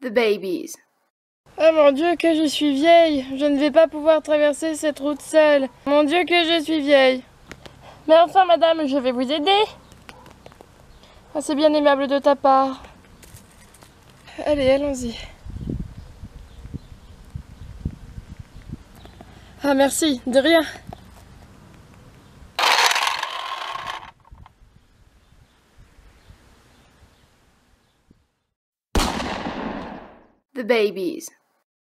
The babies. Oh mon Dieu, que je suis vieille! Je ne vais pas pouvoir traverser cette route seule. Mon Dieu, que je suis vieille! Mais enfin, madame, je vais vous aider. Ah, c'est bien aimable de ta part. Allez, allons-y. Ah, merci, de rien. The babies.